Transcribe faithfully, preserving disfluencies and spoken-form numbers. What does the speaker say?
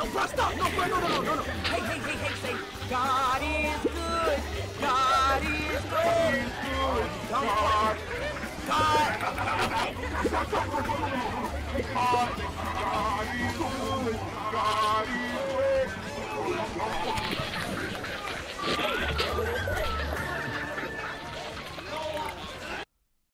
bro, stop. No, bro, no, no, no, no, no. Hey, hey, hey, hey, say, God is good. God is good. Come on. God.